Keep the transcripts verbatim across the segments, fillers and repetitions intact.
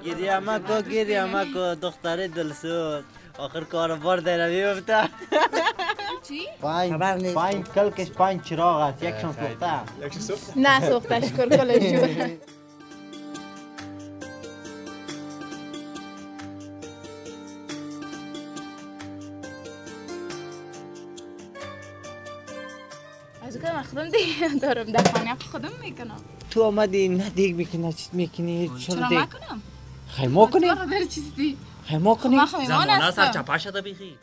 گریه مکو گریه مکو دختر دلسوز آخر کار بار در بیفته. چی؟ پنج پنج کلکش پنج چراغ است یکشون سوخته. یکشون سوخته؟ نه سوخته شکر کلش جور. از که من خودم دیگه دارم در خانه خودم میکنم. تو آمدی نه دیگه میکنی چیز میکنی چرا ما کنم؟ خیما کنی؟ تو در چیزی؟ خیما کنی؟ ما خیمان هستم. زمانه سر چپا شده بیخی.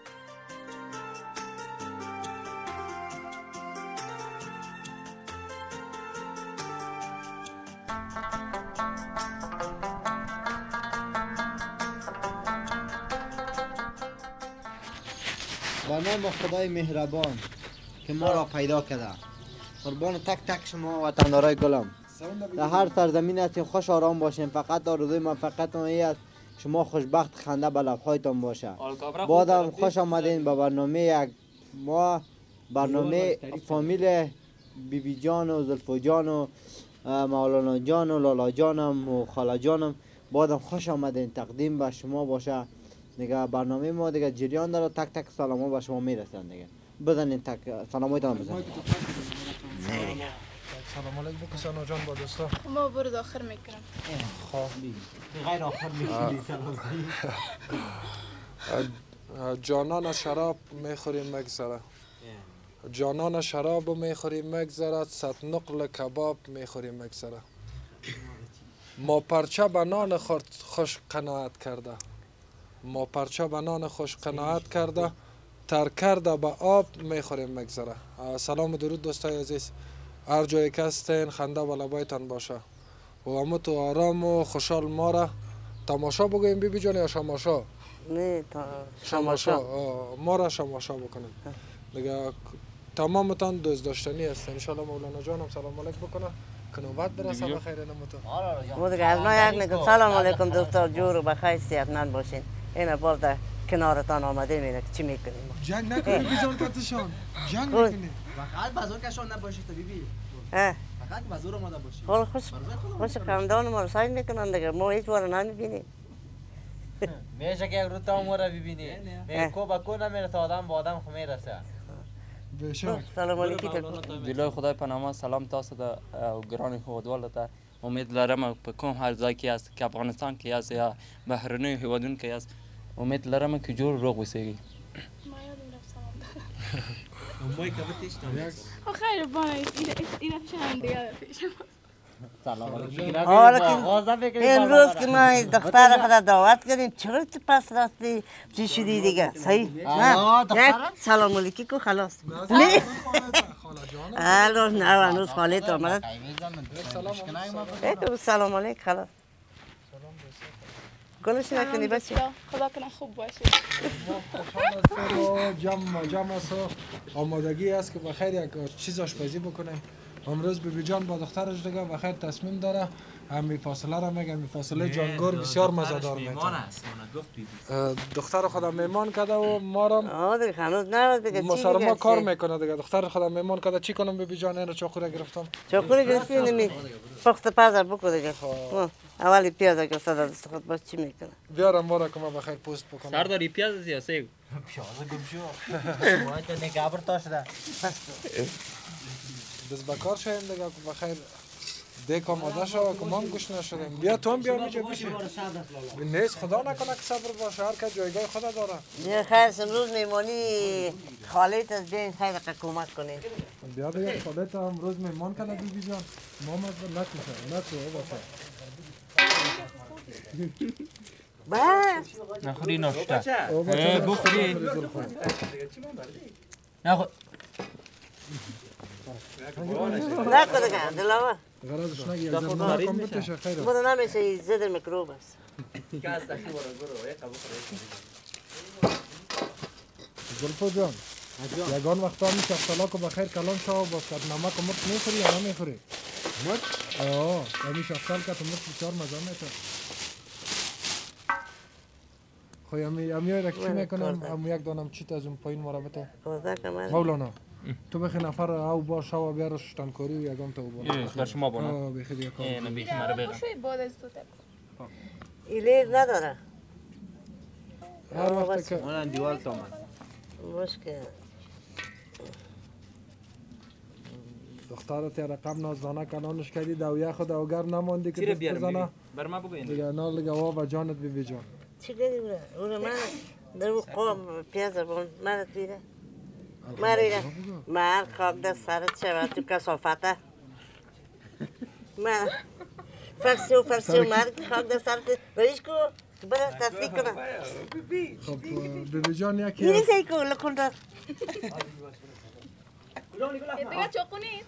با نام خدای مهربان که ما را پیدا کرده قربان تک تک شما وطندارای گلم در هر سرزمین هستیم خوش آرام باشیم فقط آرزوی من فقط این است شما خوشبخت خنده به لب‌هایتان باشه بادم خوش آمدین به برنامه یک ما برنامه فامیل بی بی جان و زلفو جان و مولانا جان و لالا جانم و خاله جانم بادم خوش آمدین تقدیم به شما باشه دیگه برنامه ما دیگه جریان داره تک تک سلام ها به شما میرسن دیگه بزنین تک سلامایتان بزنین سلام علیکم بکسانا جان با دوستا ما برد آخر میکنم خوابی غیر آخر میکنی جانان شراب میخوریم مگذره جانان شراب میخوریم مگذره صد نقل کباب میخوریم مگذره ما پرچه به نان خوش قناعت کرده ما پرچه به نان خوش قناعت کرده تر کرده به آب میخوریم مگذره سلام و درود دوستای عزیز هر جایی که هستین خنده به لبایتان باشه و همه تو آرام و خوشحال ما را تماشا بگویم بی بی جان یا شماشا نه تا شماشا ما را شماشا بکنیم دیگه تمامتان دوست داشتنی هستین انشالله مولانا جانم سلام علیک بکنه که نوبت برسه بخیر نمتون ما دیگه از ما یک نکن سلام علیکم دکتر جور و بخیر صحتمند باشین این باب در کنارتان آمده میره چی میکنیم جنگ نکنیم بیزار کتشان جنگ نکنیم فقط بازار کشان نباشید تا بیبی فقط بازار آماده باشید حال خوش خوش خاندان ما رو سعی میکنن دیگه ما هیچ بار نمیبینیم میشه که یک رو تا ما را ببینی میگه کو با کو نمیره تا آدم با آدم خو میرسه سلام علیکم جلوی خدای پناهما سلام تاسو ته او ګرانې هیوادوالو ته امید لرم په کوم هر ځای کې یاست که افغانستان کې یاست یا بهرنیو هیوادونو کې یاست امید لرم که جور روغ اوسیږئ خیر بانه اینا شهن دیگه پیشم امروز که ما دختر خود دعوت کردیم چرا تو پس راستی چی شدی دیگه صحیح نه سلام علیکی کو خلاص نه الان نه هنوز خاله تو آمد سلام علیک خلاص گلش نکنی بچه خدا کنه خوب باشه جمع جمع است آمادگی است که بخیر یک چیز آشپزی بکنیم امروز بیبی جان با دخترش دیگه بخیر تصمیم داره همین فاصله را میگه همین فاصله جانگور بسیار مزه‌دار میکنه دختر خودم میمان کرده و ما را آه دیگه هنوز نه دیگه ما سر ما کار میکنه دیگه دختر خودم میمان کرده چی کنم بیبی جان اینو چاقو گرفتم چاقو گرفتی نمی پخت پازر بکو دیگه اولی پیاز اگه صدا دست خود باش چی میکنه بیارم ما را که ما بخیر پوست بکنم سرداری پیاز یا سیب پیاز گم شو ما تو نگاه بر شده دست بکار شویم دیگه بخیر دیک آماده شو که ما هم گوش نشدیم بیا تو هم بیا اینجا بشی نیست خدا نکنه که صبر باشه هر که جایگاه خدا داره نه خیر امروز میمانی خالت از بیاین خیر که کمک کنین بیا دیگه خالت امروز میمان کنه بی بی جان ما مزد نکشه نه تو باشه بس نخوری ناشته بخوری نخور نکن دیگه دلاوه غرضش نگی از نمک هم بتشه خیره بوده نمیشه زد میکروب است زلفو جان یگان وقتا همی شفتالا که بخیر کلان شو باز که نمک و مرچ میخوری یا نمیخوری؟ مرچ؟ آه همی شفتال که تو مرچ بسیار مزه میشه خوی همی همی رکشی میکنم هم یک دانم چیت از اون پایین مرا بته مولانا تو بخی نفر او باشه و بیارش تنکاری و یگان تو باشه بر شما بانم بخی دیگه کار نه بیخی مرا بگم بعد از تو ایلیز نداره هر وقت که اونم دیوار تا آمد باش که دخترت یه رقم نازدانه کنانش کردی دویه خود اوگر نماندی که دست بزنه بر ما بگو این دیگه نال گوا و جانت بی بی جان چی کردی بوده؟ اون من در اون قوم پیاز بون مرد بیره مریره من خاک در سرت شود تو کسافته من فرسی و فرسی و مرد خاک در سرت بریش کو برای تصفیق کنم خب بی بی جان یکی میری سایی کو لکن دار دیگه چاقو نیست.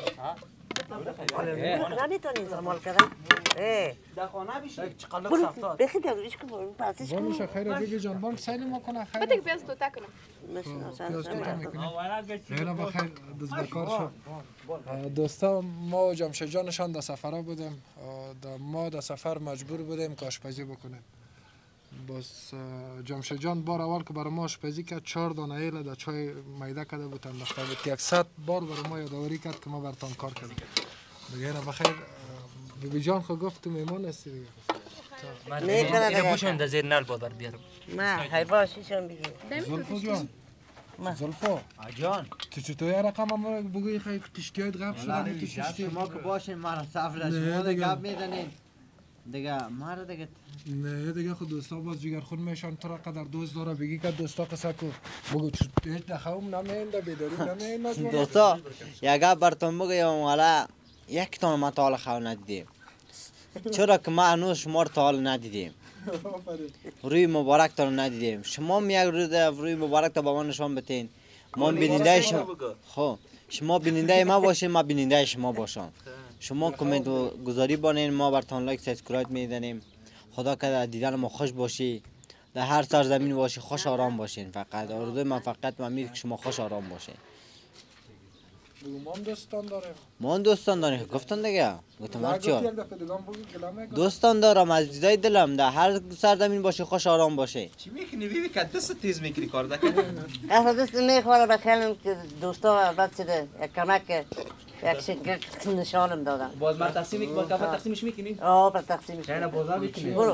رانی تو نیست عمال کردن در خانه بیشی برو بخی داریش کو برو پاسش کو بانوش خیره بی بی جان بان سیلی ما کنه خیره بده پیاز تو تکنم. پیاز توتا میکنی خیره بخیر دست بکار شد دوستا ما و جمشید جانشان در سفره بودیم ما در سفر مجبور بودیم که آشپزی بکنیم بس جمشید جان بار اول که برای ما آشپزی کرد چهار دانه ایله در چای میده کرده بود انداخته بود که صد بار برای ما یادآوری کرد که ما برتان کار کردیم دیگه اینا بخیر بی بی جان خود گفت تو میمان هستی دیگه من اینو بوشم در زیر نل بادر بیارم نه های باشیشم بگیر زلفو جان زلفو جان تو چطور یه رقم هم بگوی خیلی تشکیات غرب شدن تو تشتی شما که باشین مرا صفر شما دیگه گپ میزنین دیگه مرا دیگه نه دیگه خود دوستا باز جگر خود میشن تو را قدر دوست داره بگی که دوستا قصه کو بگو هیچ نخوام نمینده بیداری نمینده دوستا یک گپ براتون بگم والا یک تان ما تا حالا خو ندیدیم چرا که ما هنوز شما رو تا حالا ندیدیم روی مبارک تا ندیدیم شما می یک روز روی مبارک تا با ما نشان بتین ما بیننده شما خب شما بیننده ما باشین ما بیننده شما باشم شما کامنت گذاری بانین ما براتون لایک سابسکرایب میدنیم خدا که دیدن ما خوش باشی در هر سرزمین باشی خوش آرام باشین فقط آرزوی من فقط من میگم که شما خوش آرام باشین ما هم دوستان داریم ما هم دوستان داریم گفتن دیگه گفتم هر چی یک دفعه دیگه هم بگو کلمه کن دوستان دارم از دیدای دلم در هر سرزمین باشی خوش آرام باشه چی میکنی بیبی که دست تیز میکنی کار دکنی اصلا دست میخواره بخیلم که دوستا بعد شده یک کمک یک شکل نشانم دادم باز من تقسیم میکنی باز کافه تقسیمش میکنی آه پر تقسیمش چه بازار میکنی برو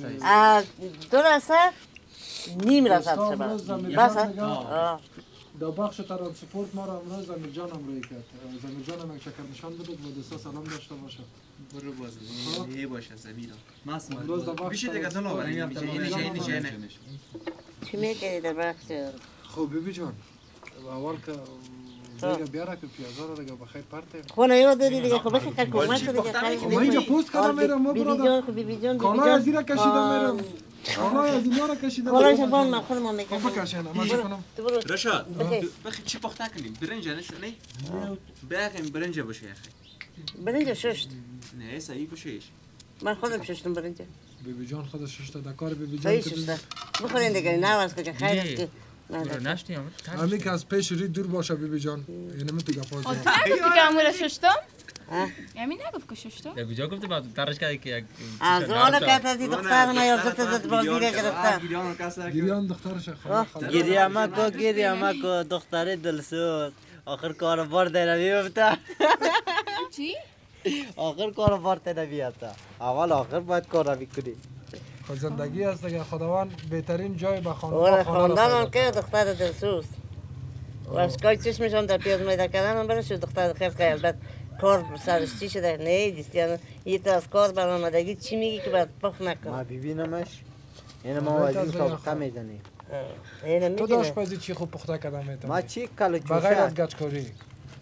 دو رسد نیم رسد شبه بس ها در بخش ترانسپورت ما را امروز زمیر جان امروی کرد زمیر جان هم یک چکر نشان بده و دوستا سلام داشته باشه برو باز یه باشه زمیرا امروز در بخش بیشی دیگه دلو برای میشه اینی چه اینی چه نه چی میکنی در بخش خب بیبی جان اول که دیگه بیاره که پیازا رو دیگه بخیر پرته خونه یاد داری دیگه خب بخیر کمک دیگه خیلی ما اینجا پوست کردم میرم ما بیبی برادر جان خب بیبی جان بیبی کالای از جان زیرا کشیدم میرم کالای از اینا را کشیدم کالایش بان من خودم میکنم بکشینم من چی کنم تو برو رشاد بخیر. بخی چی پخته کنیم برنج نشو نه بخیم برنج باشه اخی برنج ششت نه صحیح باشه من خودم ششتم برنج بیبی جان خودش ششتا دکار بیبی جان صحیح که ششته بخورین دیگه نه واسه که خیر است که نشتی هم همین که از پیش ری دور باشه بیبی جان یعنی من تو گپا تو نگفتی که امور ششتم؟ یعنی نگفت که ششتم؟ یا کجا گفتی بعد ترش کردی که یک از اون که تازی دختر ما یاد زد بازی را گرفته گریان دخترش خاله گیری اما کو گیری اما کو دختر دلسوز آخر کار بار در بیفته چی؟ آخر کار بار در بیفته اول آخر باید کار رو بکنی خود زندگی است دیگه خداوند بهترین جای به اون خانواده خاندان اون که دختر دلسوز و از کای چشمشان در پیاز میده کردن اون برش دختر خیلی که البته کار سرش چی شده نه دیستیان یه تا از کار برآمدگی چی میگی که باید پخ نکن ما ببینمش این ما وزین سابقه میزنی اینه تو میگه داشت پزی چی خوب پخته کردم میتونی ما چی کلو بغیر از جوشه گچکاری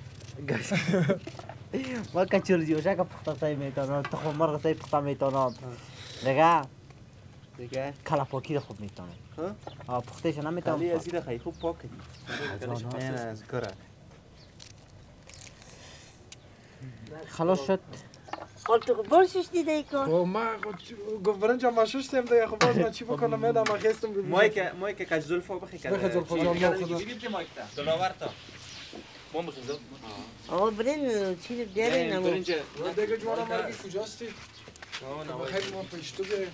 ما کچور جوشه که پخته سای میتونم تخم مرغ سای پخته میتونم دیگه دیگه کلا پاکی خوب میتونم ها آه پختهش نمیتونم علی ازیر خیلی خوب پاک کردی نه از کره خلاص شد خب تو برشش دیده ای کن خب ما گفت برنج هم ششتم دیگه خب باز من چی بکنم میدم من خستم بیبی مایی که مایی که کج زلفو بخی کرده بخی زلفو جان، ما خدا. بگیم که مایی که دلاور تا ما بخی زلفو آقا برین چی بیارین نمو برنج دیگه جوانا مرگی کجاستی؟ بخیر ما پشتو به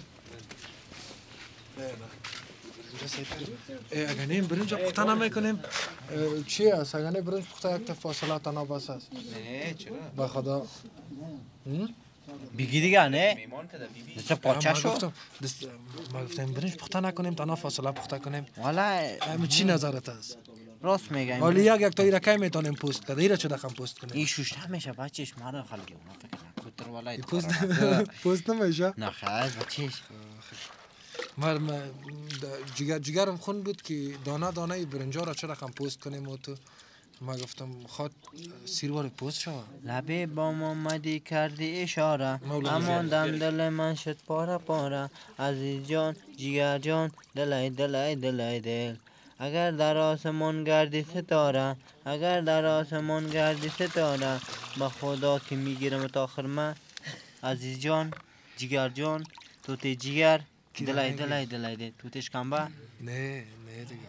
اگر نیم برنج پخته نمیکنیم چی است؟ اگر نیم برنج پخته یک تا فاصله تنها بس است نه چرا به خدا بگی دیگه نه میمان که بیبی دست پاچه شو گفتم دست ما گفتم برنج پخته نکنیم تا فاصله پخته کنیم. والا همین چی نظرت است؟ راست میگم حالا یک یک تا ایره کی میتونیم پست کنیم؟ ایره چه دخم پست کنیم؟ این شوشته میشه بچهش ماره خلقی اونا فکر نکوتر والا پست پست نمیشه؟ نه خیر بچهش مر جگر جگرم خون بود که دانه دانه برنجا را چه رقم پست کنیم و تو ما گفتم خواد سیروار پست شو لبه با محمدی کردی اشاره امان دم دل من شد پاره پاره عزیز جان جگر جان دلای دلای دلای دل اگر در آسمان گردی ستاره اگر در آسمان گردی ستاره با خدا که میگیرم تا آخر من عزیز جان جگر جان توتی جگر دلای دلای دلای دل توتش کمبه نه نه دیگه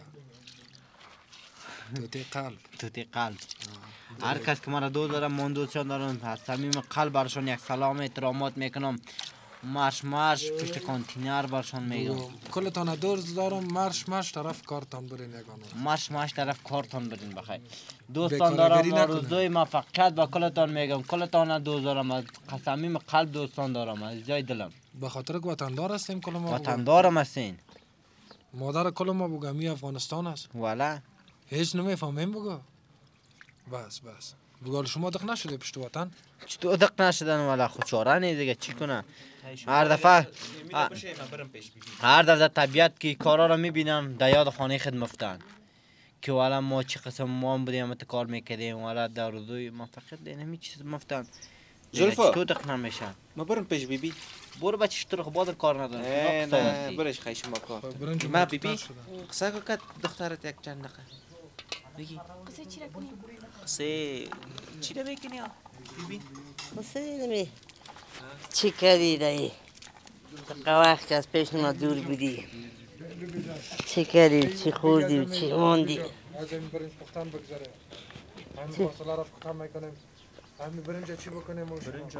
توتی قلب توتی قلب هر کس که مرا دو دارم من دوستشان دارم از صمیم قلب برشان یک سلام احترامات میکنم مرش مرش پشت کانتینر برشان میگم کلتان دور دارم مرش مرش طرف کارتان برین یگانو مرش مرش طرف کارتان برین بخیر دوستان دارم آرزوی موفقیت با کلتان میگم کلتان دوست دارم از صمیم قلب دوستان دارم از جای دلم به خاطر که وطندار هستیم کل ما وطندارم هستین مادر کل ما بگمی افغانستان است والا هیچ نمیفهمیم بگو بس بس بگو شما دق نشده پشت وطن چطور دق نشدن والا خود چاره نیست دیگه چی کنه هر دفعه هر دفعه طبیعت که کارا رو میبینم در یاد خانه خود مفتن که والا ما چی قسم ما هم بودیم تو کار میکردیم والا در روزوی ما فقط دین همین چیز مفتن زلفا چطور دق نمیشن ما برم پیش بیبی برو بچه چطور خبادر کار ندارم نه برش خیلی شما کار ما بیبی قصه که کد دخترت یک چند دقیقه بگی قصه چی را کنیم؟ قصه چی را میکنی بیبی؟ قصه نمی چی کردی دایی دقیقه وقت که از پیش ما دور بودی چی کردی چی خوردی چی موندی از این برنج پختن بگذاره همین فاصله را پختن میکنیم همین برنج چی بکنیم برنج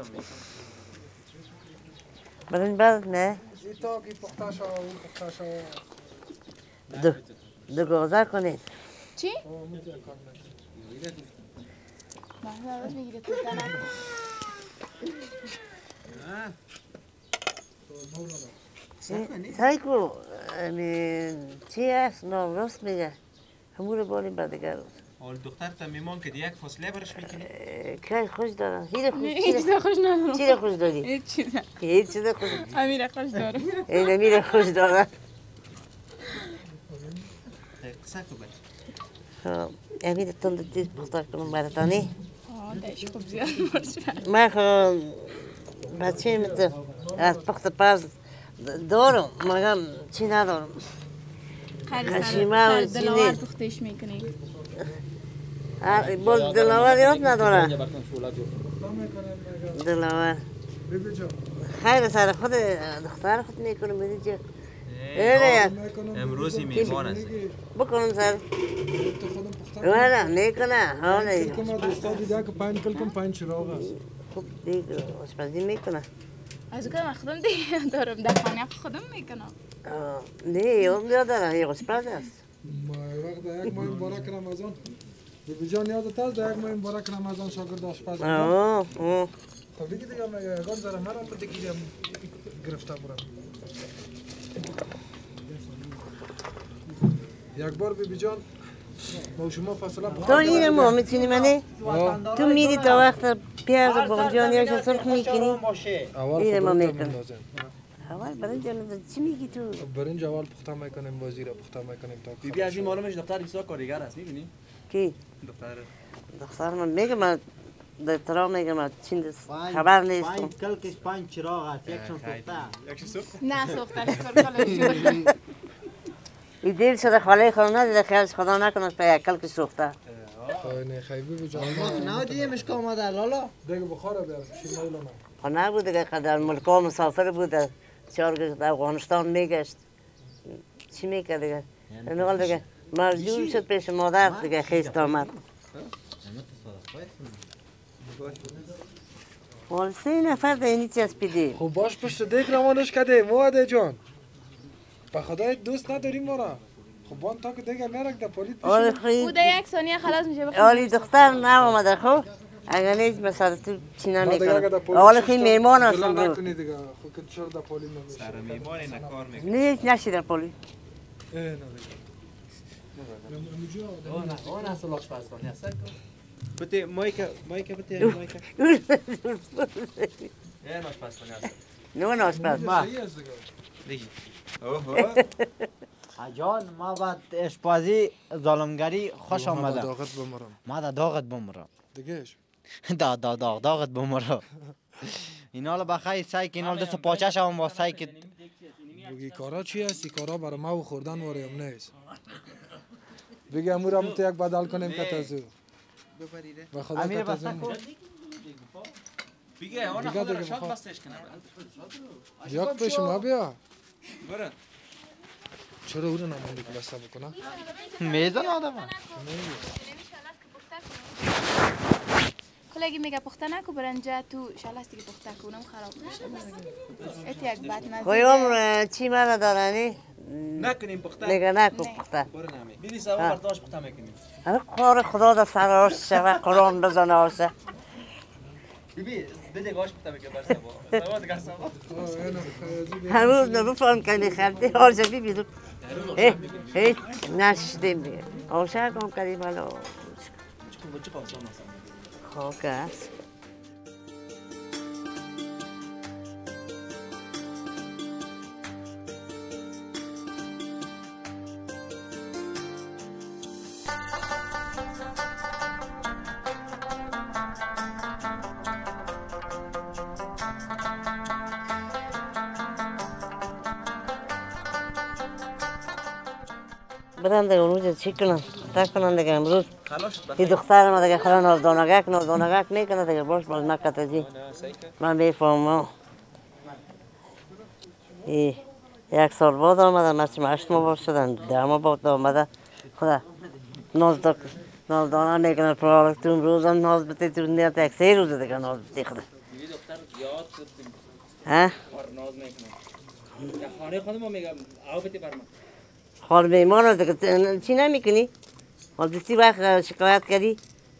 برنج بعد نه این تا که پخته شو اون پخته شو دو دو گازه کنید چی؟ محضر بگیره تو تنم سعی کو چی هست نام راست میگه همون رو باریم بعد دیگر روز حال دختر تا میمان که یک فاصله برش میکنی؟ که خوش دارم هیچ خوش هیچ چیز خوش ندارم چی خوش داری؟ هیچ چیز هیچ چیز خوش امیر خوش دارم این امیر خوش دارم قصه که بر امیر تند تیز بختار کنم براتانی آه دایش خوب زیاد مرشد من خب بچه میتونم از پخت پاس دارم مگم چی ندارم خیلی خشیمه و سر دلاور چینی. پختش میکنی باز دلاور یاد نداره دلاور خیر سر خود دختر خود میکنم بدید چه ایره امروزی میمان است بکنم سر والا میکنه حالا کلکم دوستا دیده که پنج کلکم پنج چراغ است خوب دیگه آشپزی میکنه از که من خودم دیگه دارم در خانه خودم میکنم نه یادم نداره یه آشپز است ما وقت یک ماه مبارک رمضان بیبی جان یادت است یک ماه مبارک رمضان شاگرد آشپز بود آه آه خب دیگه دیگه من یگان زره مرا بده که گرفته برم یک بار بیبی جان ما شما فاصله تو این ما میتونی منه تو میری تا وقت پیاز و بانجان یا سرخ میکنی این ما میکنم اول برنج آن چی میگی تو برنج اول پخته میکنیم وزیر پخته میکنیم تا بیبی از این معلومش دختر بسیار کارگر است میبینی؟ کی دختر دختر من میگم من در ترا میگم من چین خبر نیستم پنج کلکش پنج چراغ است یکشون سوخته یکشی سوخت؟ نه سوختش کار این دیر شده خاله خود ندیده خیالش خدا نکنه پا یک کلک سوخته نه خیلی بیبی جان نه دیگه مشکا آمده لالا دیگه بخاره بیار شیر میلونه خب نبود دیگه قدر ملکا مسافر بود چهار گشت افغانستان میگشت چی میکرد دیگه نقل دیگه مجبور شد پیش مادر دیگه خیست آمد حال سه نفر در اینی چسبیدی خب باش پشت دیگ روانش کده موعده جان به خدای دوست نداریم ما را خب بان تا که دیگه نرک در پولیت حال بشیم خیلی او در یک ثانیه خلاص میشه بخیر حالی دختر نه آمده خب اگر نیست مثلا تو چی نمیکنم حالا خیلی میمان هستم جلو برو نکنی دیگه خود که چرا در پولی نمیشه سر میمانی نکار میکنه نیست نشی در پولی اه نه دیگه اون اصلا آشپزخانه است بته مایک مایک بته مایک این آشپزخانه است نه ناشپز صحیح است دیگه دیگه اوه جان ما بعد اشپازی ظالمگری خوش والله من آمده داغت بمرم ما دا داغت بمرم دیگهش دا دا داغ داغت بمرم اینا رو بخیر سعی که اینا رو دست پاچه شوم با سعی که بگی کارا چی هستی کارا برای ما و خوردن واریم نیست بگی امور هم تو یک بدل کنیم که تازو ببریده و خدا امیر که بسته تازو کن بگه اون دیگه خدا دیگه رو شاد بخواه. بستش کنه یک پیش ما بیا برو چرا او رو نموندی که بسته بکنه میزن آدم کلگی میگه پخته نکو برنجه تو شلستی که پخته کنم خراب میشه ات یک بد مزه خواهیم چی من دارنی نکنیم پخته میگه نکن پخته برو نمی بیبی سوا برداشت پخته میکنیم هر کار خدا در سر آرش شود قرآن بزن آرشه بیبی بده گاش پخته میکنه بر سوا سوا دیگه سوا هنوز نبفهم کنی خرده آرشه بی بیدو هیچ نشدیم دیگه آرشه کام کردیم حالا چکو بچه قاصان هستم خاک است برم دیگه اونجا چی کنم تا کنم دیگه امروز این دخترم دیگه خدا نازدانگک نازدانگک میکنه دیگه باش باز مکت جی من بیفهمم ای یک سال بعد آمدم مثل هشت ماه باز شدن ده ماه بعد آمده خدا نازدانگ نازدانه میکنه پرالک تو امروز هم ناز بتی تو نیت یک سه روز دیگه ناز بتی خدا دیگه دختر یاد کردیم ها کار ناز میکنه در خانه خودم میگم آو بده بر من حال میمان دیگه چی نمیکنی حال دستی وقت شکایت کردی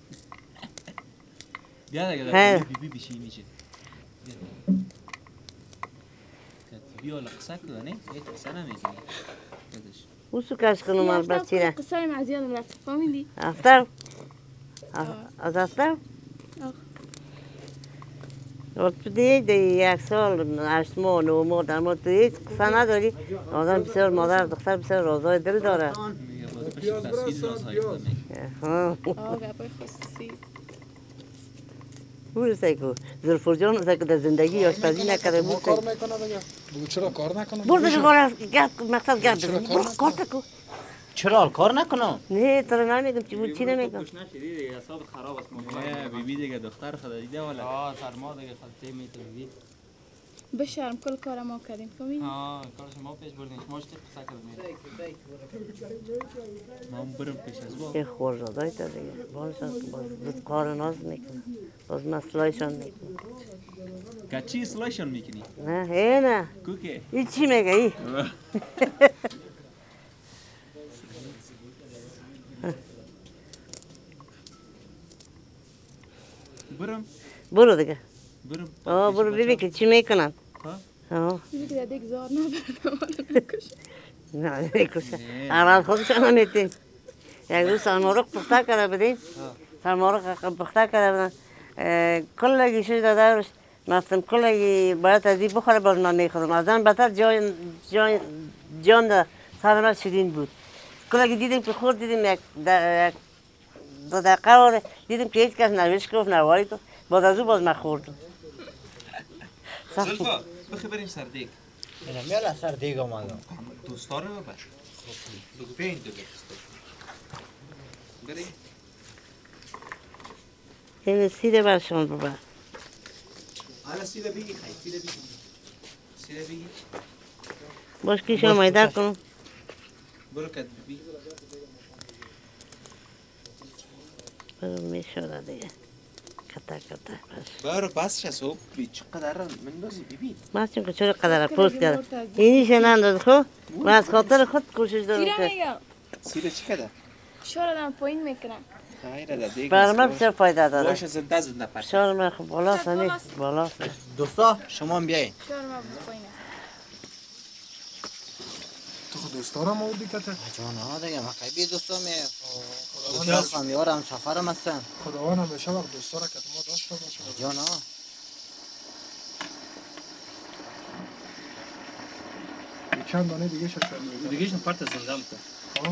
بیا دیگه ها. بی بی بشی میشه بیا لقصه کنه نه ای قصه نمیکنی او سو کش کنم من بچی را قصه من از یادم رفت فهمیدی؟ افتر از افتر تو دیگه یک سال هشت ماه نو ماه در ماه تو هیچ قصه نداری آدم بسیار مادر دختر بسیار رازای دل داره میگه باز پشت تصویر رازهای خود میگه ها آه گپای خصوصی او رسه کو زلفور جان رسه که در زندگی آشپزی نکرده ما بود کار میکنه دیگه بگو چرا کار نکنم برو دیگه کار گپ مقصد گپ بزن برو کار تکو چرا کار نکنم نه تو رو نمیگم چی بود چی نمیگم خوش نشدی دیگه حسابت خراب است نه بیبی دیگه دختر خدا دیده والا آه سرما دیگه خلطه میتونی بشرم کل کار ما کردیم فهمیدی؟ ها کارش ما پیش بردیم شما چه قصه کردیم ما هم برم پیش از با چه خورزادای تا دیگه بازشان که باز بود کار ناز میکنه باز مسئلهشان میکنه که چی اصلاحشان میکنی؟ نه هی نه کوکه این چی میگه ای برم برو دیگه برم آه برو ببین که چی میکنن آه دیدی که دیگه زار نبرنم نه نکشه اول خودشان هم میتین یک روز سرمارق پخته کرده بدین سرمارق پخته کرده بدن کلگی شوی داده روش مفتم کلگی باید از این بخوره باز من میخورم از آن بطر جان جان جان در سر شیرین بود کلگی دیدیم که خورد دیدیم یک دو دقیقه واره دیدیم که هیچ کس نویش گفت نواری گفت باز از او باز من خوردم زلفا بخی بریم سر دیگ اینا میالا سر دیگه آمدم دوستا رو ببر بگو بیا این دیگه بریم این سیره برشان ببر حالا سیده بگی خیلی سیده بگی سیده بگی باش کیشان مایده کنم برو کت بی برو میشوره دیگه کتا کتا باش برو بس شد بی چقدر من دوزی بی بی من چون که چرا قدر پوست کرد اینیش ننداز خب من از خاطر خود کوشش دارم سیره که میگم سیده چی کده؟ فشار آدم پایین میکنم. خیره ده دیگه. برای من بسیار فایده داره. باشه زنده زنده پرت. فشار من خب بالاست نه بالاست. دوستا شما هم بیاین. فشار ما پایین است. تو خود دوستارم آوردی که جان ها دیگه ما قیبی دوستا می دوستا فامیلارم سفرم هستن. خداوند همیشه وقت دوستارا که ما داشته باشه. جان ها چند دانه دیگه شد دیگه شون پارت زندم تو. ها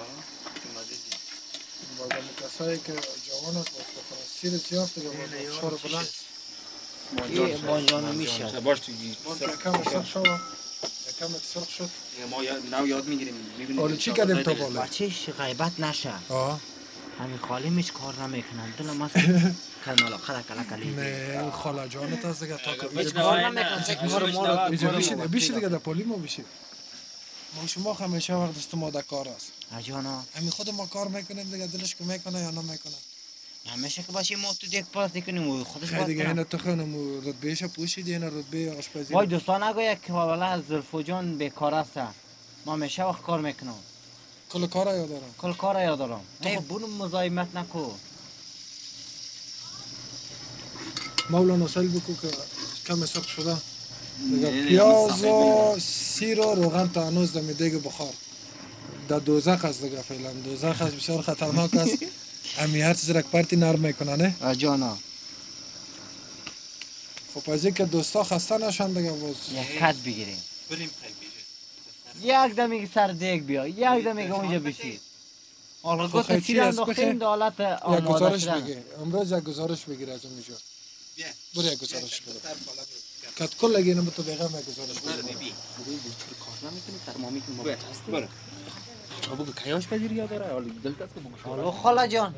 باید کسایی که جوان است با سیر زیاد دیگه با شور بلند این بانجان میشه. باش تو گی. ما کم سرخ شد کم سرخ شد ما نو یاد میگیریم میبینیم. حالا چی کردیم تا بالا؟ بچهش غیبت نشه. آه همین خالی میش کار نمیکنن. دلم است کنالا خلا کلا کلی. نه خاله جانت است دیگه تا که کار نمیکنن. کار ما رو بیشید بیشید دیگه در پلی ما بیشید. ما شما همیشه وقت دست ما در کار است. جانا همین خود ما کار میکنیم دیگه دلش که میکنه یا نمیکنه. همیشه که باشی ما تو دیگه پاس کنیم و خودش خیلی باز دیگه کنم. اینا تو خانم رتبهش پوشیدی اینا رتبه آشپزی. وای دوستان نگویا که والا زلفو جان بیکار است. ما همیشه وقت کار میکنم. کل کارا یاد دارم. کل کار یاد دارم. نه بونو مزاحمت نکو. مولانا سال بکو که کم سرخ شده. دیگه پیاز و سیر و روغن تا هنوز دم دیگه بخار. در دوزخ است دیگه فعلا دوزخ است بسیار خطرناک است. امی هر چیز رک پرتی نرم میکنه نه؟ جانا خب از اینکه دوستا خسته نشن دیگه باز یک کت بگیریم. بریم یک دمیگه سر دیگ بیا. یک دمیگه اونجا بشید. حالا خب گفت خیلی سیر است، انداختیم در حالت یک آماده گزارش شدن. بگیر. امروز یک گزارش بگیر از اونجا. بیا. برو یک گزارش بگیر. کت کل لگی نمو تو بگم یک گزارش بگیر. بی برو. برو. ابو کیاش پذیر یاد داره حالا دلت است که بگو. حالا خاله جان.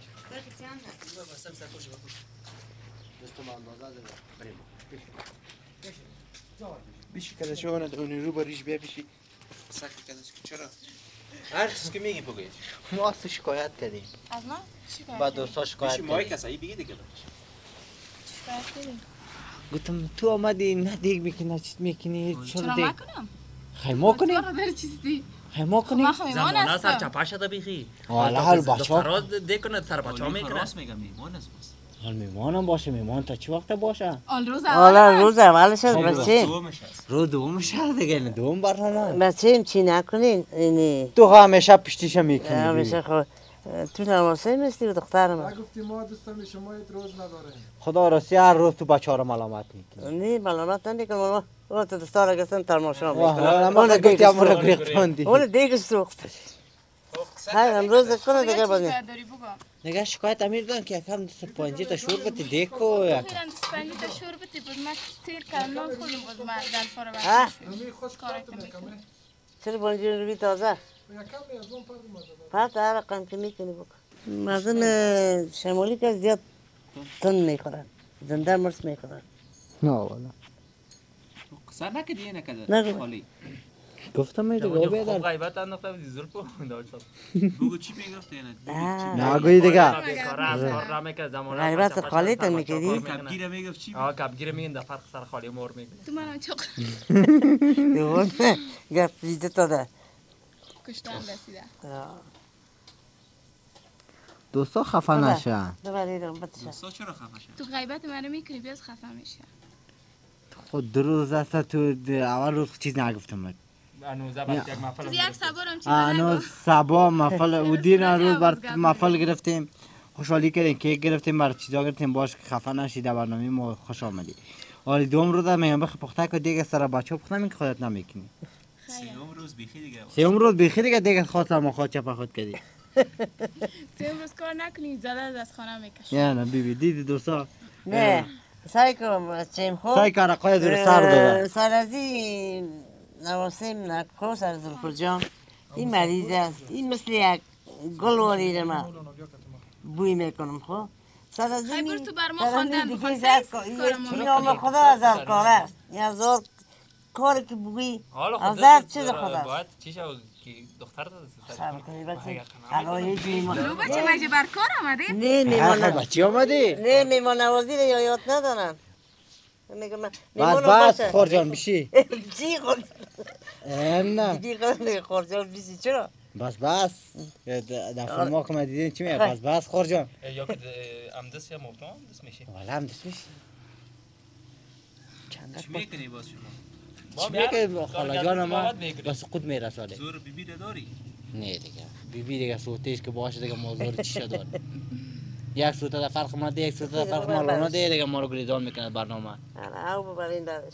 بیشی کده شونه اون رو بریش بیا بیشی. ساکت کدش که چرا؟ هر چیز که میگی بگویش. ما از شکایت کردیم. از ما؟ شکایت با دوستا شکایت بیشی مایی کردیم. کسایی بگی دیگه. شکایت کردیم. گفتم تو آمدی نه دیگ میکنی چیز میکنی چرا چرا دیگ؟ ما کنم؟ خیما کنیم؟ تو در چیزی؟ خیما کنیم؟ ما خمیمان زمانه سر هستم. چپا شده بیخی. حالا حال بچه ها دخترها دیکنه سر بچه ها میکنه. راست میگم میمون است بس. حال میمانم باشه میمان تا چی وقت باشه؟ آل روز حالا اول روز اولش از بچه دومش است. رو دوم شهر دیگه نه دوم برنامه. بچه چی نکنین اینی تو همیشه پشتیش میکنی. همیشه خود تو نماسه مثلی و دخترم نگفتی ما دوستان شما ایت روز نداره. خدا راستی هر روز تو بچه ها رو ملامت میکنی. نی ملامت نمیکنم ما اون تو دستار گفتن ترماشا واه میکنم ما گفتی هم رو گرفتاندی. اون دیگه سوخت های امروز کنه دیگه بازی داری بگو. نگه شکایت امیر دادن که یکم دست پنجه تا شور بتی دیکو یکم. خیلی دسپنی تا شور بتی بود ما سیر کردم نام خودم بود ما در فارا ها همین خوش کارت کارت میکنه. چرا بانجی رو بی تازه یکم از اون پرد مزه. پس هر رقم که میکنی بکن مردم شمالی که زیاد تن میخورن زنده مرس میخورن نه والا. سر نکدی یا نکده؟ نگو. خالی. گفتم می دیگه خوب بیادر. غیبت انداخته بودی زلفو داشت. بگو چی میگفتی نه؟ نگوی دیگه. بیکاره از کار را میکنه زمانه. غیبت خالی تا میکردی کبگیره میگفت چی؟ آه کبگیره میگن در فرق سر خالی مور میگن. تو منم چاق دیوان گفت دیده تا ده کشتن رسیده. دوستا خفه نشن. ببریدم بتشه دوستا چرا خفه شد؟ تو غیبت منو میکنی بیاز خفه میشه. خود دو روز است تو اول روز چیز نگفتم. انوزه بعد یک محفل. تو یک سبارم چی آنو سبا محفل اودین روز بر محفل گرفتیم. خوشحالی کردیم کیک گرفتیم بر چیزا گرفتیم باش که خفه نشید برنامه ما خوش آمدی. حالا دوم روز میگم بخ پخته که دیگه سر بچه‌ها پخته میکنی خودت نمیکنی. سیوم روز بیخی دیگه. سوم روز بیخی دیگه دیگه خاطر ما خود چپا خود کردی. سه روز کار نکنی زده از خانه میکشی. یا نه بیبی دیدی دوستا. نه سعی کنم چیم خوب سعی کار قای دور سر داده. سر از این نواسیم نکو سر زلفر جان این مریض است این مثل یک گل وریده من بوی میکنم خب سر از خیلی این تو بر ما سر از خواندن این بخواد دیگه سعی زد کن. کارم این رو نام خدا از کار است این هزار کاری که بوی از در چیز خدا است باید چی شو که دختر داده سر کنی بچه حقایی دیما رو بچه مجه بر کار آمده؟ نه هر میمان بچی آمدی؟ نه میمان نوازی رو یاد ندارن میگم من بس میمانم بس باشه خورجان بشی. چی خود ام نه. دیگه خود خورجان بیسی چرا؟ بس بس در فیلم که ما دیدیم چی میگه بس بس خور جان یا که امدس یا مبتو امدس میشه والا امدس میشه چی میکنی باز شما؟ چی میگه خاله جان ما بس خود میرساده زور بیبی داری؟ نه دیگه بیبی دیگه صوتش که باشه دیگه ما زور چی داره یک صوت در فرق ما ده یک صوت در فرق ما لانه ده دیگه ما رو گریزان میکنه برنامه او ببرین درش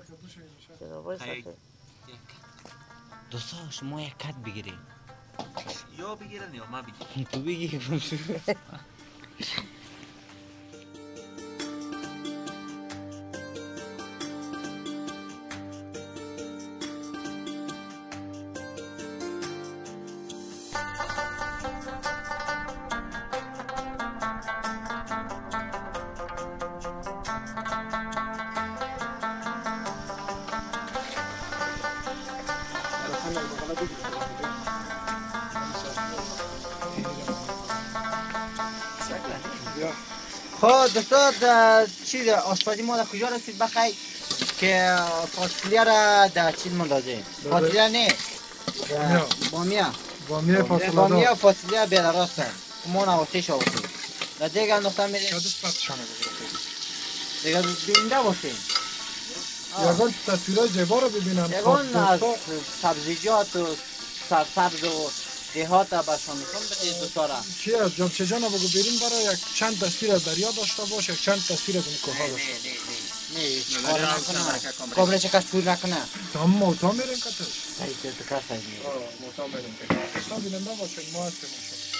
دوستا شما یک کت بگیرین یا بگیرن یا ما بگیرن تو بگیر خب دوستا چی آشپزی ما در کجا رسید بخیر که فاصله را در چیز مندازیم فاصله نه بامیه بامیه فاصله بامیه فاصله بیاد راست ما نواتیش آورده و دیگه انداختن میریم شادش پتشانه دیگه بینده باشیم یگان تصویرهای زیبا رو ببینن یگان از سبزیجات و سرسبز و دهات برشان میکنم به دوستا را چی از جمشه جان رو بگو بریم برای یک چند تصویر از دریا داشته باشه یک چند تصویر از این کوها داشته باشه نه کار نکنه کابره چه کس پول نکنه تا موتا میریم کتش سعی تو کار سعی میریم موتا میریم کتش تا بیننده باشین ما هستیم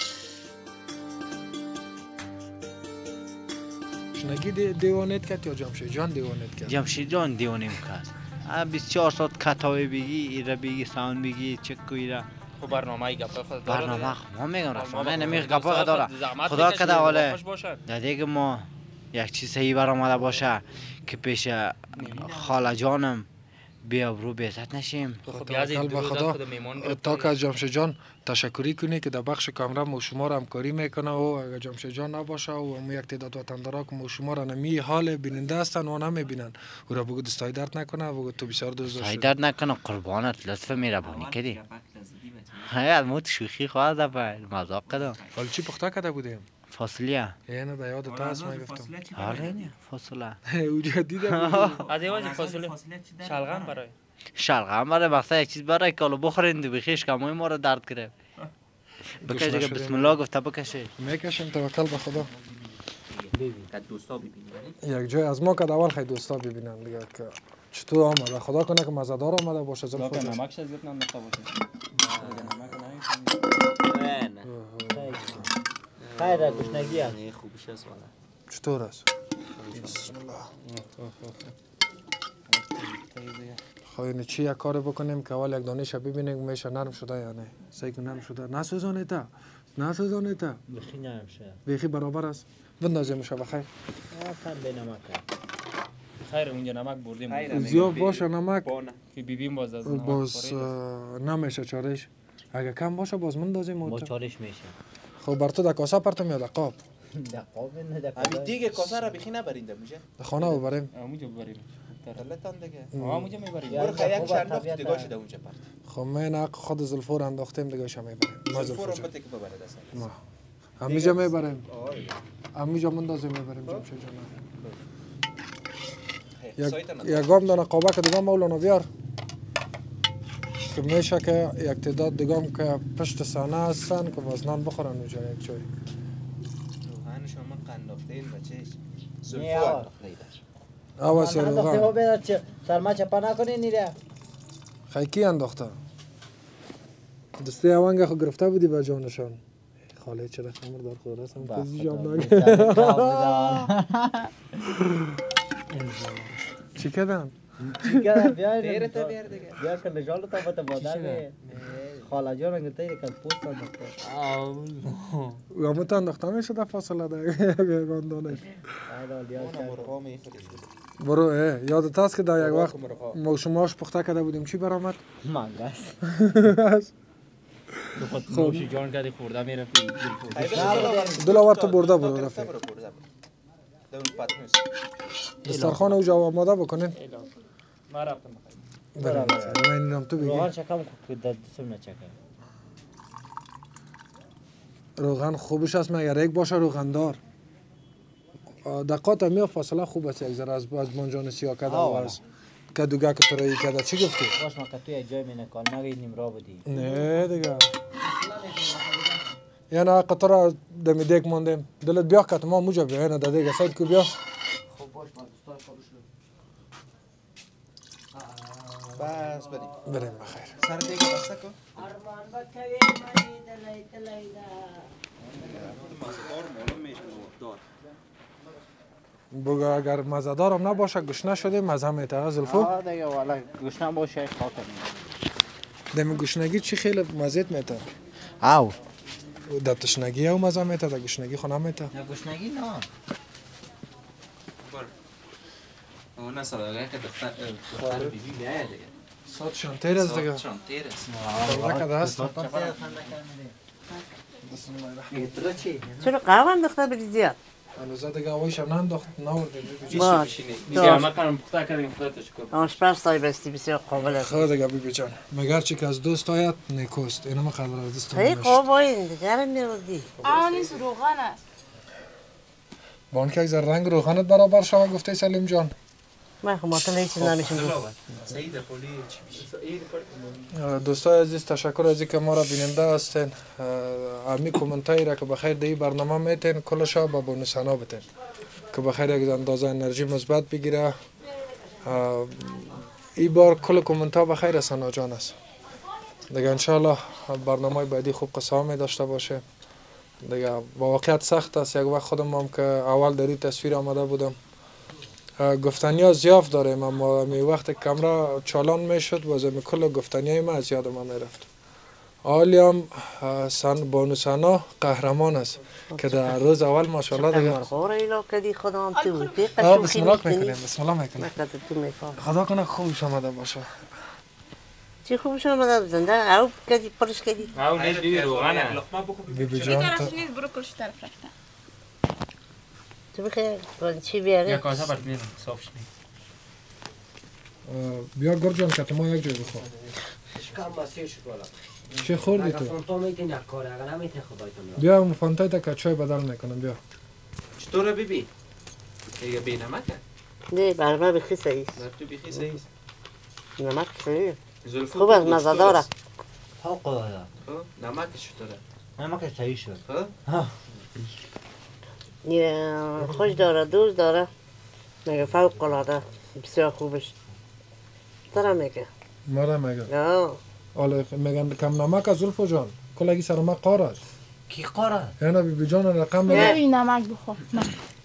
شنگی دیوانت کرد یا جمشه جان دیوانت کرد جمشید جان دیوانه میکرد بیست و چهار ساعت کتاوی بگی ایره بگی ساون بگی چکو ایره خب برنامه ای گپا خود داره برنامه ما میگم رسانه نمیگه گپا داره خدا کده حاله در دیگه ما یک چیز صحیح برآمده باشه که پیش خاله جانم بیا برو بیزت نشیم قلب خدا تا که از جمشید جان تشکری کنی که در بخش کامرا مو شما را همکاری میکنه و اگر جمشید جان نباشه و هم یک تعداد وطندارا که مو شما را نمی حال بیننده هستن و نمیبینن او را بگو دستای درد نکنه بگو تو بسیار دوست داشتی دستای درد نکنه قربانت لطف مهربانی کردی های موت شوخی خواهد دفعه مذاق کردم ولی چی پخته کرده بودیم فاصله اینه در یاد تا هست من گفتم آره نه فاصله اوجا دیدم از ایواز فاصله شلغم برای شلغم برای وقتا یک چیز برای کالو بخورین دو بخیش کمای ما رو درد گرفت بکش دیگه بسم الله گفته بکشه میکشیم توکل به خدا که دوستا ببینیم یک جای از ما که اول خیلی دوستا ببینن دیگه که چطور آمده خدا کنه که مزدار آمده باشه زلفو که نمک شد زیاد نمیخواد باشه خیر گشنگی است خوبش است والا چطور است بسم الله خواهی چی یک کار بکنیم که اول یک دانش ببینیم میشه نرم شده یا نه سعی که نرم شده نسوزانه تا نسوزانه تا بخی نرم شده بخی برابر است بندازیمش بخیر آفن به نمک خیر اونجا نمک بردیم زیاد باشه نمک که بیبیم باز از نمک باز نمیشه چارش اگه کم باشه باز مندازیم با چارش میشه خب بر تو در کاسه پرتم یا در قاب در قاب نه در همین دیگه کاسه را بخی نبرینده میشه در خانه ببریم اونجا ببریم تلتان دیگه اونجا میبریم برو خیلی یک شنداخت دیگه شده اونجا پرت خب من حق خود زلفور انداختیم دیگه شما میبریم ما زلفور زلفور رو بده که ببره دست نه همیجا میبریم همیجا مندازیم میبریم جمشه جان یک گام دانه قابه که دیگه مولانا بیار که میشه که یک تعداد دیگه که پشت سانه هستن که وزنان بخورن اونجا یک جای روحان شما قنداخته این بچهش زلفو انداخته ایده آوا سروغان سرما چپا نکنی نیره خیلی کی انداخته دسته اوانگه خود گرفته بودی به جانشان خاله چرا خمر دار خود رسم کسی جام نگه چی کدن؟ چی کدن بیار دیره تا بیار دیگه بیار که نجالو تا بتا بادر خاله جان انگه تایی که پوست انداخته یا مت انداخته میشه در فاصله ده گاندانش برو اه یادت هست که در یک وقت ما شماش پخته کرده بودیم چی برآمد؟ منگس نوشی جان کردی خورده میرفتی دل آورد تو برده برو رفت دسترخوان اوجا آماده بکنین ما رفتم برم من اینم تو بگی روحان چکم که در دستم نچکم روغن خوبش است مگر یک باشه روغندار. دقیقاً میاد فاصله خوب است یک ذره از از بانجان سیاه کده و از کدوگه که ترایی کده. چی گفتی؟ باش ما که توی یک جای می نکال نگیدیم را بودی. نه دیگه. یعنی قطره دمی دیگ ماندیم. دلت بیا که ما موجه بیا. یعنی دا دیگه ساید کو بیا. خوب باش ما دوستای خودش رو. بس بریم. بریم بخیر. سر دیگه بسته کن. ارمان بکوی منی دلی دلی دا. بگو اگر مزه‌دارم نباشه گشنه شده مزه میته زلفو. آه دیگه والا گوشنم باشه خاطر دمی گشنگی چی خیلی مزیت میته. او در تشنگی او مزه میته در گشنگی خو نمیته. نه گوشنگی نه. بر. اون سالگه که دختر دختر بی بی میاد دیگه. صد شانتیر است دیگه. شانتیر است. والله که دست. چرا قهوه انداخته بری زیاد؟ هنوزه دیگه هوایش هم ننداخت نورده. باش دیگه همه کنم پخته کردیم خدا تشکر. آشپز صاحبستی بسیار قابل است. خدا دیگه بیبی جان مگر چی که از دوست آید نیکوست. اینو ما خبر از دوست خیلی خوب این دیگر میردی. آه نیست روغن است. بان که یک ذره رنگ روغنت برابر شما گفته سلیم جان. من خب ما تو لیچ نمیشیم گفت. سعید پولی چی دوستای عزیز تشکر از اینکه ما را بیننده هستین. امی کامنتایی را که بخیر دی برنامه میتین کلشا با بونوسانا بتین که بخیر یک اندازه انرژی مثبت بگیره. این بار کل کامنت ها بخیر سنا جان است دیگه. انشالله برنامه بعدی خوب قصه می داشته باشه دیگه. با واقعیت سخت است. یک وقت خودم هم که اول در این تصویر آمده بودم گفتنی ها زیاف داریم اما می وقت کامرا چالان می شد باز می کل گفتنی های ما از یاد ما می رفت. حالی هم سن بانوسانا قهرمان است که در روز اول ماشاءالله دیگه مرغور ایلا کدی خدا هم تو پیق آه شوخی بسم الله میکنی. میکنیم بسم الله میکنیم. نکرد تو میفهم. خدا کنه خوبش آمده باشه. چی خوبش آمده زنده او کدی پرش کدی. او نیست بیبی روغنه. لقمه بخور. بیبی جان طرف تا نیست برو کلش طرف رفته. تو بخیر چی یک بیاره؟ کاسه برات میرم صاف شد. بیا گرجان که ما یک جای بخور. چه خوردی تو؟ بیا اون فانتای تا که چای بدل میکنم بیا. چطوره بی بی؟ دیگه بی نمکه؟ نه برای بخی سعی است. نه تو بیخی صحیح است. نمک سعی. زلفو خوب از مزه داره. فوق العاده. خب نمک چطوره؟ نمک صحیح شد. خب یه خوش داره دوست داره. میگه فوق العاده بسیار خوبش. ترا میگه. مرا میگه. آه. حالا میگن کم نمک از زلفو جان. کلگی سر ما قار است. کی قاره؟ یعنی بیبی جان رقم نه بده. این نمک بخور. نه.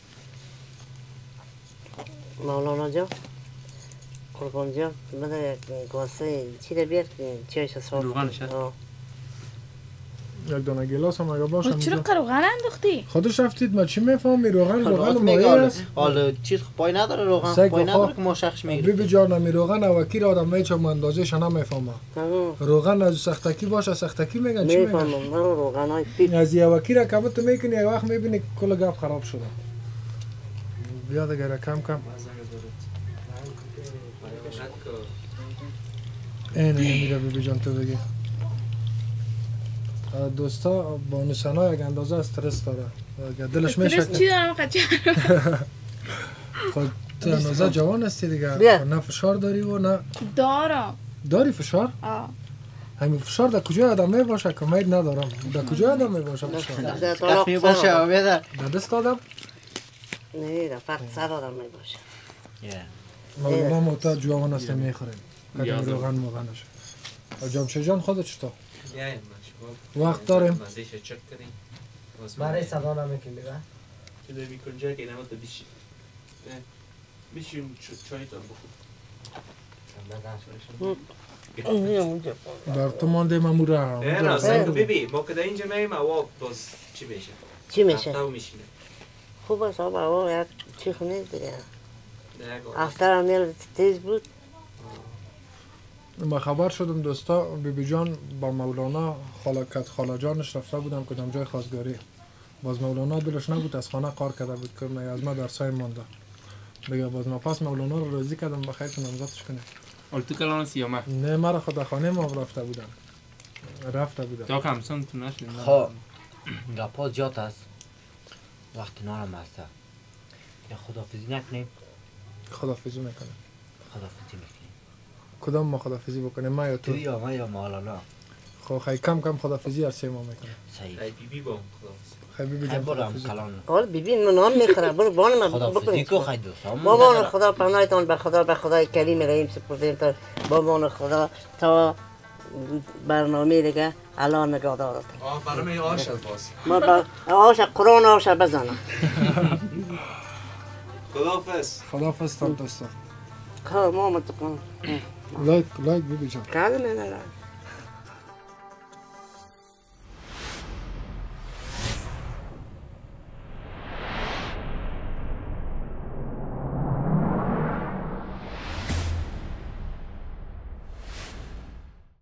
مولانا جان قربان جان بده یک گاسه چی رو بیار چیش صاف روغنش هست؟ آه. یک دانه گلاس هم اگه باشه چرا روغن انداختی؟ خودش رفتید ما چی میفهمی روغن راست روغن میگه مایه حالا است. حالا چیز پای نداره روغن سگ پای بخور. نداره که ما شخص میگیریم. بیبی جان می روغن اوکی را آدم میچم اندازهش نمیفهمه. آه. روغن از سختکی باشه سختکی میگن چی میگن؟ میفهمم من روغن های پیپ از یه وکی را کمت میکنی یک وقت میبینی کل گپ خراب شده. بیا دیگه کم کم. این نمیره بیبی جان تو بگی. دوستا بانوسانا یک اندازه استرس داره. اگه دلش میشه استرس چی دارم قچه؟ خود تو اندازه جوان هستی دیگه. بیا. نه فشار داری و نه دارم. داری فشار؟ آه. همین فشار در کجای آدم می باشه که مید ندارم. در کجای آدم می باشه فشار؟ در طلاق می باشه سر و بیادر. در دست آدم؟ نه در فرق سر آدم می باشه مولانا معتاد جوان است میخوریم. کدام روغن موغنش. جامشه جان خودت چطور؟ بیاین وقت داریم. مزهش چک کنیم. برای صدا نمیکنی با؟ تو در بیکنجا که نمت بیشی. بیشیم چای تا بخور. بر تو مانده مموره. نه راست بیبی ما که در اینجا میم اوا باز چی میشه؟ چی میشه؟ هفته میشینه. خوب است آب هوا یک چی خونید دیگه نه افتر هم میل تیز بود ما خبر شدم دوستا بیبی جان با مولانا خاله کت خاله جانش رفته بودم کدام جای خواستگاری. باز مولانا دلش نبود از خانه کار کرده بود که من از ما درسای مونده. دیگه باز ما پس مولانا رو راضی کردم بخیر که نامزدش کنه. حالا تو کلان سیامه نه مرا خدا خانه ما رفته بودم. رفته بودم. تا کم سن تو نشدیم. خب گپا زیاد است وقتی نانم هسته یا خدافزی نکنیم خدافزی میکنیم خدافزی میکنیم کدام ما خدافزی بکنیم ما یا تو تو یا ما یا مولانا خب خیلی کم کم خدافزی هر سه ما میکنیم صحیح ای بی بی با خدافزی خیلی بی بی خیلی جان برم خدافزی کلان حالا ببین من نان میخوره برو بان من خدافزی بکنید کو خیلی دوست بابان خدا پناهتان به خدا به خدای کریم رحیم سپردیم تا بابان خدا تا برنامه دیگه الان نگهدارتون آه برنامه آش باز ما با آش قرآن آش بزنم خدافز خدافز تا دوستا خب ما متقن لایک لایک بی بی جان کردم